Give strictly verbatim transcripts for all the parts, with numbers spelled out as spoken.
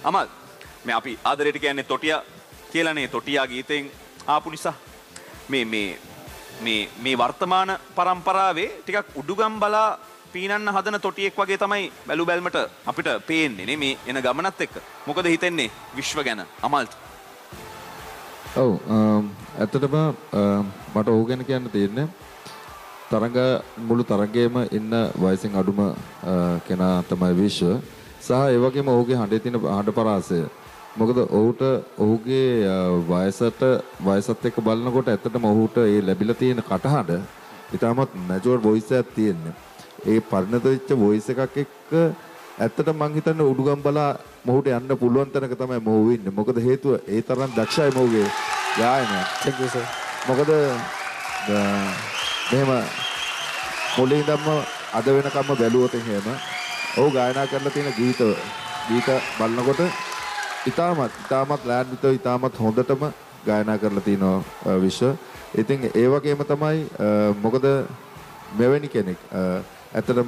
අමල් මේ අපි ආදරයට කියන්නේ තොටියා කියලානේ තොටියා ගීතෙන් ආපු නිසා මේ මේ මේ මේ වර්තමාන પરම්පරාවේ ටිකක් උඩුගම් බලා පීනන්න හදන තොටියෙක් වගේ තමයි බැලු බැල්මට අපිට පේන්නේ නේ මේ එන ගමනත් එක්ක. මොකද හිතෙන්නේ විශ්ව ගැන අමල්ට? ඔව් ඇත්තටම මට ඔහු ගැන කියන්න තියෙන්නේ තරඟ මුළු තරඟයේම ඉන්න වයසින් අඩුම කෙනා තමයි විශ්ව. සහ ඒ වගේම ඔහුගේ හඬේ තියෙන හඬ පරාසය. මොකද ඔහුට ඔහුගේ වයසට වයසත් එක්ක බලනකොට ඇත්තටම ඔහුට ඒ ලැබිලා තියෙන කටහඬ ඉතාමත් මැචුවර් වොයිස් එකක් තියෙන්නේ. ඒ පරිණත වෙච්ච වොයිස් එකක් එක්ක ඇත්තටම මං හිතන්නේ උඩුගම් බලා මොහුට යන්න පුළුවන් තැනක තමයි මොහු ඉන්නේ. මොකද හේතුව ඒ තරම් දක්ෂයි මොහුගේ ගායනය. thank you sir. මොකද මෙහෙම මුලින් ඉඳන්ම අද වෙනකම්ම බැලුවොත් එහෙම ඔහු ගායනා කරලා තියෙන ගීත ගීත බලනකොට ඉතාමත් ඉතාමත් ලෑන්විතව ඉතාමත් හොඳටම ගායනා කරලා තිනවා විශ්ව. ඉතින් ඒ වගේම තමයි මොකද මෙවැනි කෙනෙක් ඇත්තටම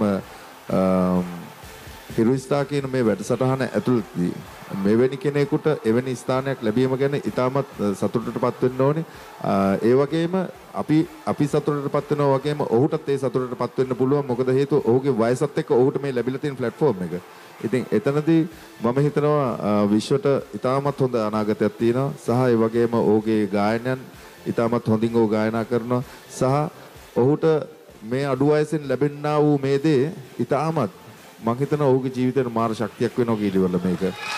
හිරුස්තා කියන මේ වැඩසටහන ඇතුළතදී මෙවැනි කෙනෙකුට එවැනි ස්ථානයක් ලැබීම ගැන ඉතාමත් සතුටටපත් වෙන්න ඕනේ. ඒ වගේම අපි අපි සතුටටපත් වෙනවා වගේම ඔහුටත් ඒ සතුටටපත් වෙන්න පුළුවන්. මොකද හේතුව ඔහුගේ වයසත් එක්ක ඔහුට මේ ලැබිලා තියෙන ප්ලැට්ෆෝම් එක. ඉතින් එතනදී මම හිතනවා විශ්වට ඉතාමත් හොඳ අනාගතයක් තියෙනවා. සහ ඒ වගේම ඔහුගේ ගායනයන් ඉතාමත් හොඳින් ඔහු ගායනා කරනවා. සහ ඔහුට මේ අඩු වයසෙන් ලැබෙන්නා වූ මේ දේ ඉතාමත් මම හිතනවා ඔහුගේ ජීවිතේට මාර ශක්තියක් වෙනවා කියලා මේක.